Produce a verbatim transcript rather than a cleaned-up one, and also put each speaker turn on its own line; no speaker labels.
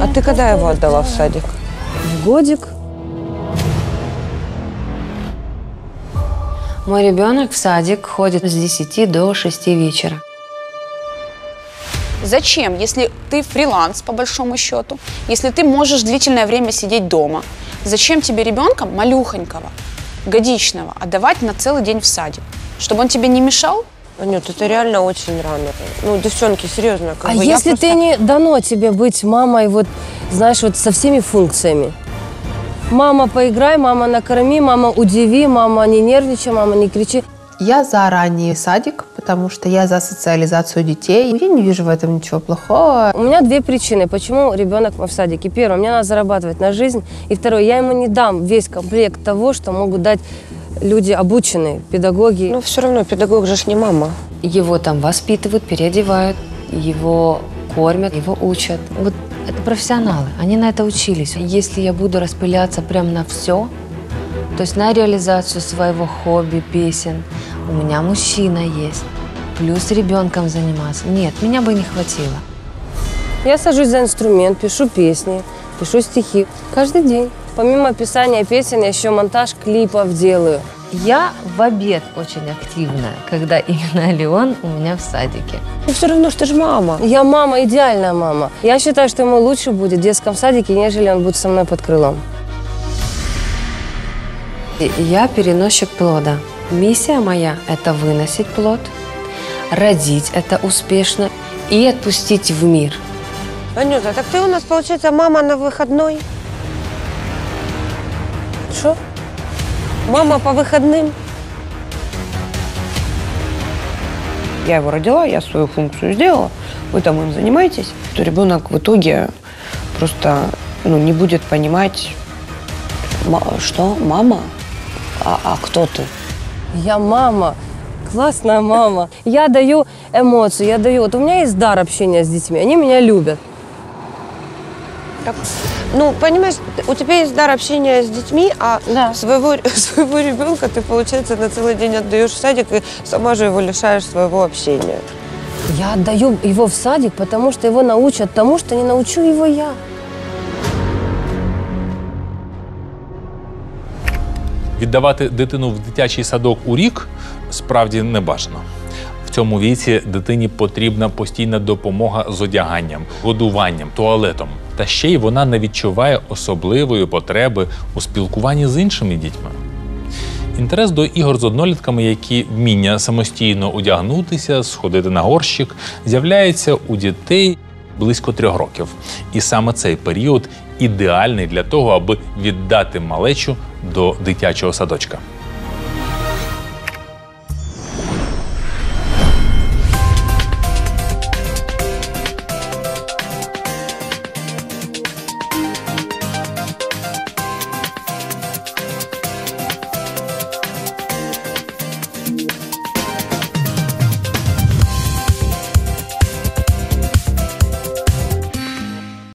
А ты когда его отдала в садик?
В годик.
Мой ребенок в садик ходит с десяти до шести вечера.
Зачем, если ты фриланс, по большому счету, если ты можешь длительное время сидеть дома, зачем тебе ребенка малюхонького, годичного отдавать на целый день в садик? Чтобы он тебе не мешал?
Анют, это реально очень рано. Ну, девчонки, серьезно. Как
А
бы,
если
просто...
ты не дано тебе быть мамой, вот, знаешь, вот со всеми функциями? Мама, поиграй, мама, накорми, мама, удиви, мама, не нервничай, мама, не кричи.
Я за ранний садик, потому что я за социализацию детей. Я не вижу в этом ничего плохого.
У меня две причины, почему ребенок в садике. Первое, мне надо зарабатывать на жизнь. И второе, я ему не дам весь комплект того, что могут дать люди обученные, педагоги.
Ну, все равно, педагог же ж не мама.
Его там воспитывают, переодевают, его кормят, его учат. Вот это профессионалы, они на это учились. Если я буду распыляться прям на все, то есть на реализацию своего хобби, песен, у меня мужчина есть, плюс ребенком заниматься. Нет, меня бы не хватило.
Я сажусь за инструмент, пишу песни, пишу стихи каждый день. Помимо писания песен, я еще монтаж клипов делаю.
Я в обед очень активная, когда именно Леон у меня в садике.
Ну, все равно, что ты же мама.
Я мама, идеальная мама. Я считаю, что ему лучше будет в детском садике, нежели он будет со мной под крылом.
Я переносчик плода. Миссия моя – это выносить плод, родить это успешно и отпустить в мир.
Анюта, так ты у нас, получается, мама на выходной?
Что?
Мама по выходным? Я его родила, я свою функцию сделала, вы там им занимаетесь, то ребенок в итоге просто ну, не будет понимать, что мама, а, а кто ты?
Я мама, классная мама. Я даю эмоции, я даю. Вот у меня есть дар общения с детьми, они меня любят.
Так, ну, понимаешь, у тебя есть дар общения с детьми, а
Да.
своего, своего ребенка ты, получается, на целый день отдаешь в садик и сама же его лишаешь своего общения.
Я отдаю его в садик, потому что его научат тому, что не научу его я.
Віддавати дитину в дитячий садок у рік справді не бажано. В цьому віці дитині потрібна постійна допомога з одяганням, годуванням, туалетом. Та ще й вона не відчуває особливої потреби у спілкуванні з іншими дітьми. Інтерес до ігор з однолітками, які вміння самостійно одягнутися, сходити на горщик, з'являється у дітей близько трьох років. І саме цей період ідеальний для того, аби віддати малечу до дитячого садочка.